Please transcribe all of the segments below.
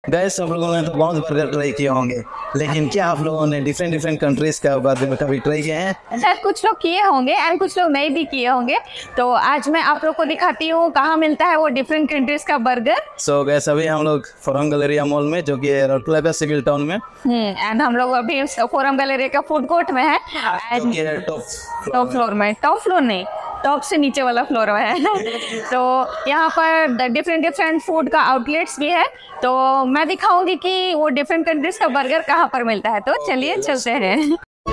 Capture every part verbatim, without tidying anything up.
Gas हम लोगों ने तो बहुत बर्गर ट्राई किए होंगे, लेकिन क्या आप लोगों ने डिफरेंट डिफरेंट कंट्रीज का बर्गर कभी ट्राई किए हैं? शायद कुछ लोग किए होंगे एंड कुछ लोग नहीं भी किए होंगे। तो आज मैं आप लोग को दिखाती हूँ कहाँ मिलता है वो डिफरेंट कंट्रीज का बर्गर। सो गैस अभी हम लोग फोरम गैलेरिया मॉल में, जो कि राउरकेला सिविल टाउन में, एंड हम लोग अभी फोरम गैलेरिया का फूड कोर्ट में है, टॉप फ्लोर में, टॉप फ्लोर नहीं, टॉप से नीचे वाला फ्लोर में है। तो यहाँ पर डिफरेंट डिफरेंट फूड का आउटलेट्स भी है, तो मैं दिखाऊंगी कि वो डिफरेंट कंट्रीज का बर्गर कहाँ पर मिलता है। तो चलिए चलते हैं।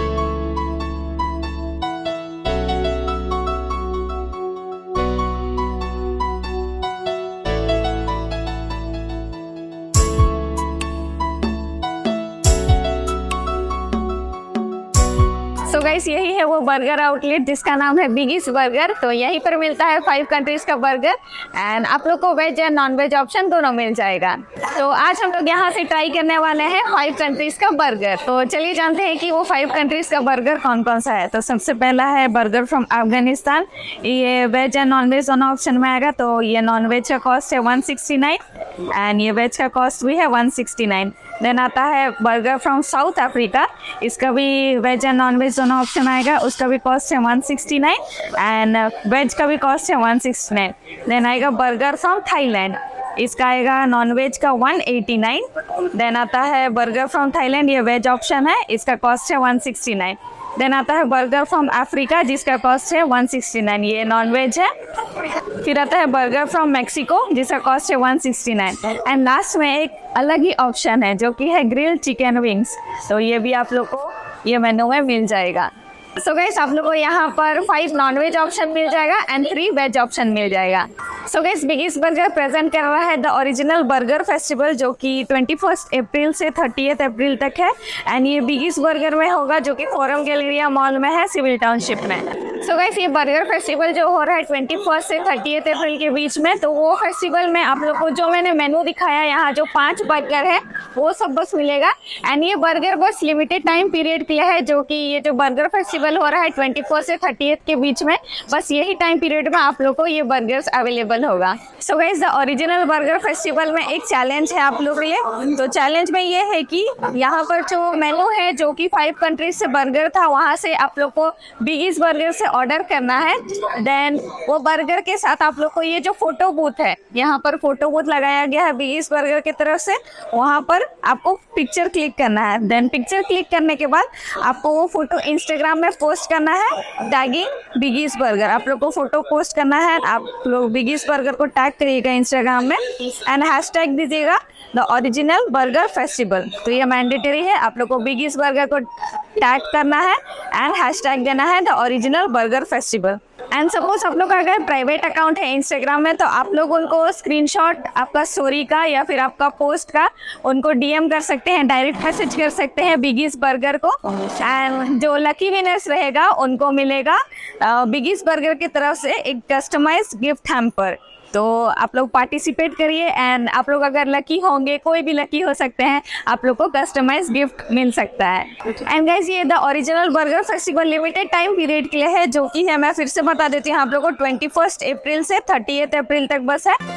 तो गाइस यही है वो बर्गर आउटलेट जिसका नाम है बिगीज बर्गर। तो यहीं पर मिलता है फाइव कंट्रीज का बर्गर एंड आप लोग को वेज या नॉन वेज ऑप्शन दोनों मिल जाएगा। तो आज हम लोग यहाँ से ट्राई करने वाले हैं फाइव कंट्रीज का बर्गर। तो चलिए जानते हैं कि वो फाइव कंट्रीज का बर्गर कौन कौन सा है। तो सबसे पहला है बर्गर फ्रॉम अफगानिस्तान। ये वेज एंड नॉन वेज दोनों ऑप्शन में आएगा। तो ये नॉन वेज का कॉस्ट है वन सिक्सटी नाइन एंड ये वेज का कॉस्ट भी है वन सिक्सटी नाइन। देन आता है बर्गर फ्रॉम साउथ अफ्रीका। इसका भी वेज एंड नॉन वेज दोनों ऑप्शन आएगा। उसका भी कॉस्ट है one sixty nine and veg का भी कॉस्ट है वन सिक्सटी नाइन। देन आएगा बर्गर फ्रॉम थाईलैंड। इसका आएगा नॉन वेज का वन एटी नाइन। देन आता है बर्गर फ्रॉम थाईलैंड, ये वेज ऑप्शन है, इसका कॉस्ट है वन सिक्सटी नाइन। देन आता है बर्गर फ्रॉम अफ्रीका जिसका कॉस्ट है वन सिक्सटी नाइन, ये नॉन वेज है। फिर आता है बर्गर फ्रॉम मैक्सिको जिसका कॉस्ट है one sixty nine and last में एक अलग ही ऑप्शन है जो कि है ग्रिल्ड चिकन विंग्स। तो ये भी आप लोग को ये मेनू में मिल जाएगा। सो so गाइस आप लोग को यहाँ पर फाइव नॉन वेज ऑप्शन मिल जाएगा एंड थ्री वेज ऑप्शन मिल जाएगा। So guys Biggies burger present कर रहा है द ओरिजिनल बर्गर फेस्टिवल जो कि ट्वेंटी फर्स्ट अप्रैल से थर्टीएथ अप्रैल तक है एंड ये बिगीज बर्गर में होगा जो कि फोरम गैलेरिया मॉल में है, सिविल टाउनशिप में। सो so गाइस ये बर्गर फेस्टिवल जो हो रहा है ट्वेंटी फर्स्ट से थर्टीएथ अप्रैल के बीच में, तो वो फेस्टिवल में आप लोग को जो मैंने मेनू दिखाया यहाँ जो पाँच बर्गर है वो सब बस मिलेगा एंड ये बर्गर बस लिमिटेड टाइम पीरियड के लिए है, जो कि ये जो बर्गर फेस्टिवल हो रहा है ट्वेंटी फर्स्ट से थर्टीएथ के बीच में, बस यही टाइम पीरियड में आप लोग को ये बर्गर्स अवेलेबल होगा। So guys the original burger festival में एक चैलेंज है आप लोग के लिए। तो चैलेंज में ये है कि यहाँ पर जो मेनू है जो कि फाइव कंट्रीज से बर्गर था, वहाँ से आप लोग को बिगीज बर्गर से ऑर्डर करना है। देन वो बर्गर के साथ आप लोग को ये जो फोटो बूथ है, यहाँ पर फोटो बूथ लगाया गया है बिगीज बर्गर की तरफ से, वहाँ पर आपको पिक्चर क्लिक करना है। देन पिक्चर क्लिक करने के बाद आपको वो फोटो इंस्टाग्राम में पोस्ट करना है टैगिंग बिगीज बर्गर। आप लोग को फोटो पोस्ट करना है, आप लोग बिगीज बर्गर को टैग करिएगा इंस्टाग्राम में एंड हैशटैग दीजिएगा द ओरिजिनल बर्गर फेस्टिवल। तो ये मैंडेटरी है, आप लोग को बिगीज बर्गर को टैग करना है एंड हैशटैग देना है the original burger festival. And suppose आप लोग का अगर प्राइवेट अकाउंट है इंस्टाग्राम में, तो आप लोग उनको स्क्रीनशॉट आपका स्टोरी का या फिर आपका पोस्ट का उनको डीएम कर सकते हैं, डायरेक्ट मैसेज कर सकते हैं बिगीज बर्गर को एंड जो लकी विनर्स रहेगा उनको मिलेगा बिगीज बर्गर की तरफ से एक कस्टमाइज्ड गिफ्ट हैम्पर। तो आप लोग पार्टिसिपेट करिए एंड आप लोग अगर लकी होंगे, कोई भी लकी हो सकते हैं, आप लोग को कस्टमाइज गिफ्ट मिल सकता है। एंड गाइस ये the original burger festival limited time period के लिए है, जो कि है, मैं फिर से बता देती हूँ आप लोग को, ट्वेंटी फर्स्ट अप्रैल से थर्टीएथ अप्रैल तक बस है।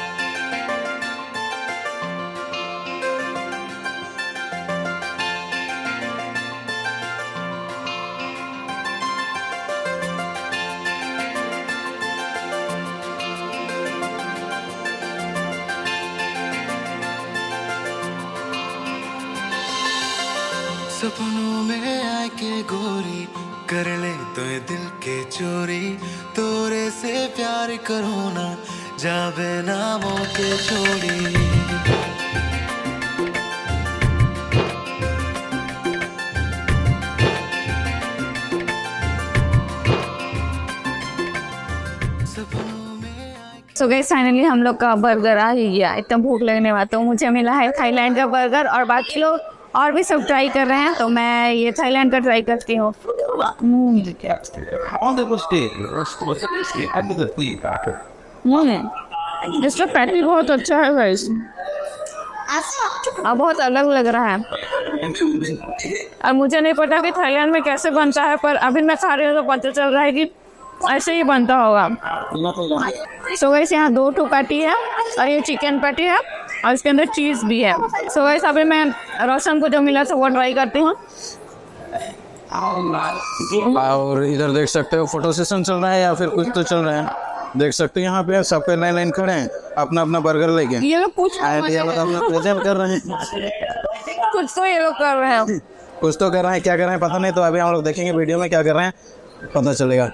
सपनों में आके गोरी कर ले तो दिल के चोरी, तोरे से प्यार करो ना जावे नामों के छोड़ी। सो गाइस फाइनली हम लोग का बर्गर आ ही गया। इतना भूख लगने वाला, तो मुझे मिला है थाईलैंड का बर्गर और बाकी लोग और भी सब ट्राई कर रहे हैं, तो मैं ये थाईलैंड का ट्राई करती हूँ। इसका पैटी बहुत अच्छा है गाइस, अब बहुत अलग लग रहा है और मुझे नहीं पता कि थाईलैंड में कैसे बनता है, पर अभी मैं खा रही हूँ तो पता चल रहा है कि ऐसे ही बनता होगा। सो गाइस यहाँ दो टू पैटी है और ये चिकन पैटी है और इसके अंदर चीज़ भी है। सो गाइस अभी मैं रोशन को जो मिला था वो ट्राई करती हूँ। और इधर देख सकते हो फोटो सेशन चल रहा है या फिर कुछ तो चल रहा है। देख सकते हो यहाँ पे सबके लाइन लाइन खड़े हैं अपना अपना बर्गर लेके। ये लोग कुछ अपना प्रेजेंट कर रहे हैं, कुछ तो ये लोग कर रहे हैं। कुछ तो कर रहे हैं, क्या कर रहे हैं पता नहीं। तो अभी हम लोग देखेंगे वीडियो में क्या कर रहे हैं, पता चलेगा।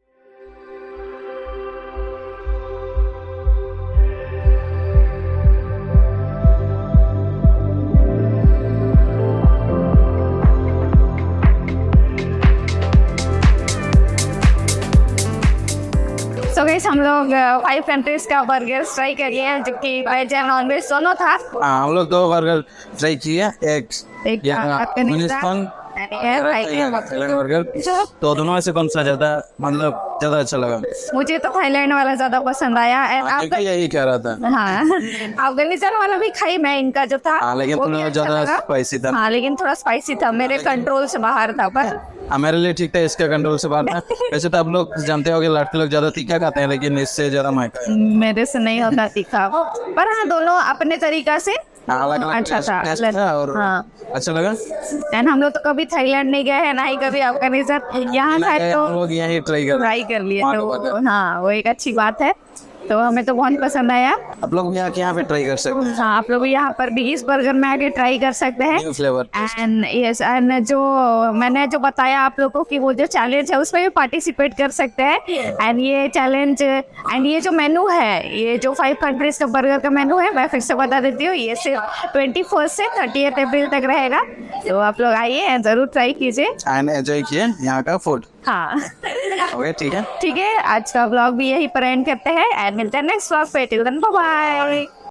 सो गाइस हम लोग फाइव कंट्रीज का बर्गर ट्राई करिए हैं जो कि वेज एंड नॉन वेज दोनों था। हाँ हम लोग दो बर्गर ट्राई किए, एक एक यहाँ अफगानिस्तान बर्गर। तो दोनों में से कौन सा ज्यादा मतलब ज्यादा अच्छा लगा? मुझे तो थाईलैंड वाला ज्यादा पसंद आया। एंड आप यही कह रहा था। हाँ अफगानिस्तान वाला भी खाई मैं, इनका जो था हाँ, लेकिन वो भी थोड़ा अच्छा ज्यादा लगा। स्पाइसी था। हाँ लेकिन थोड़ा स्पाइसी था, मेरे कंट्रोल से बाहर था। पर हाँ मेरे लिए ठीक था, इसका कंट्रोल से बाहर था। वैसे तो आप लोग जानते होगे लड़के लोग ज्यादा तीखा खाते हैं, लेकिन इससे ज्यादा महंगा है। मेरे से नहीं होता तीखा, पर हाँ दोनों अपने तरीका से अच्छा था। था और हाँ अच्छा लगा। एंड हम लोग तो कभी थाईलैंड नहीं गए हैं, ना ही कभी अफगानिस्तान। यहाँ था तो हम लोग यही ट्राई कर ट्राई कर लिए, तो हाँ वो एक अच्छी बात है। तो हमें तो बहुत पसंद आया। आप लोग भी आके यहाँ पे ट्राई कर सकते हैं। हाँ आप लोग भी यहाँ पर बिगीज बर्गर में आके ट्राई कर सकते हैं। New flavour. And yes and जो मैंने जो बताया आप लोगों को कि वो जो चैलेंज है उसमें भी पार्टिसिपेट कर सकते हैं। एंड ये चैलेंज एंड ये जो मेनू है, ये जो फाइव कंट्रीज का बर्गर का मेनू है, मैं फिर से बता देती हूँ, ये सिर्फ ट्वेंटी फर्स्ट से थर्टी एट अप्रैल तक रहेगा। तो आप लोग आइए एंड जरूर ट्राई कीजिए एंड एंजॉय किए यहाँ का फूड। हाँ ओके ठीक है ठीक है, आज का ब्लॉग भी यही पर एंड करते हैं एंड मिलते हैं नेक्स्ट ब्लॉग पे। Till then bye bye.